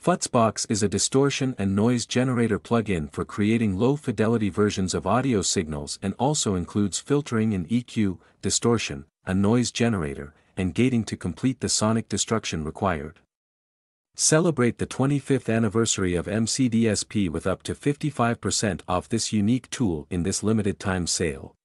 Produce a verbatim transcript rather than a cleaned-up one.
FutzBox is a distortion and noise generator plugin for creating low-fidelity versions of audio signals and also includes filtering and E Q, distortion, a noise generator, and gating to complete the sonic destruction required. Celebrate the twenty-fifth anniversary of M C D S P with up to fifty-five percent off this unique tool in this limited time sale.